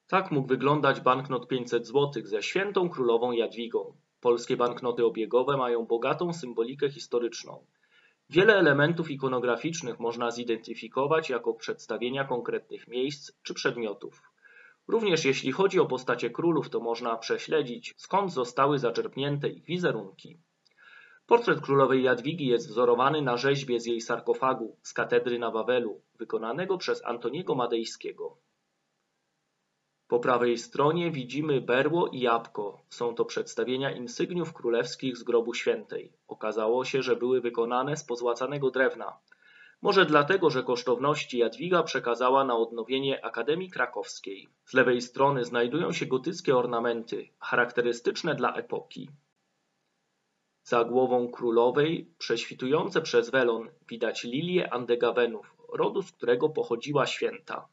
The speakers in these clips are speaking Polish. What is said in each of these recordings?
Tak mógł wyglądać banknot 500 zł ze świętą królową Jadwigą. Polskie banknoty obiegowe mają bogatą symbolikę historyczną. Wiele elementów ikonograficznych można zidentyfikować jako przedstawienia konkretnych miejsc czy przedmiotów. Również jeśli chodzi o postacie królów, to można prześledzić, skąd zostały zaczerpnięte ich wizerunki. Portret królowej Jadwigi jest wzorowany na rzeźbie z jej sarkofagu z katedry na Wawelu, wykonanego przez Antoniego Madejskiego. Po prawej stronie widzimy berło i jabłko. Są to przedstawienia insygniów królewskich z grobu świętej. Okazało się, że były wykonane z pozłacanego drewna. Może dlatego, że kosztowności Jadwiga przekazała na odnowienie Akademii Krakowskiej. Z lewej strony znajdują się gotyckie ornamenty, charakterystyczne dla epoki. Za głową królowej, prześwitujące przez welon, widać lilię Andegawenów, rodu z którego pochodziła święta.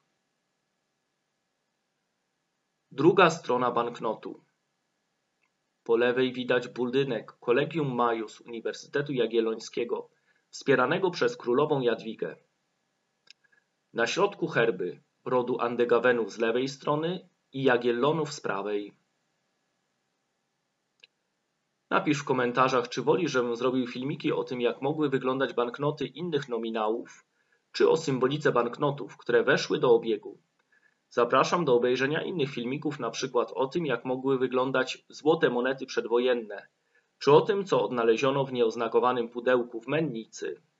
Druga strona banknotu. Po lewej widać budynek Collegium Maius Uniwersytetu Jagiellońskiego, wspieranego przez królową Jadwigę. Na środku herby rodu Andegawenów z lewej strony i Jagiellonów z prawej. Napisz w komentarzach, czy wolisz, żebym zrobił filmiki o tym, jak mogły wyglądać banknoty innych nominałów, czy o symbolice banknotów, które weszły do obiegu. Zapraszam do obejrzenia innych filmików, na przykład o tym, jak mogły wyglądać złote monety przedwojenne, czy o tym, co odnaleziono w nieoznakowanym pudełku w mennicy.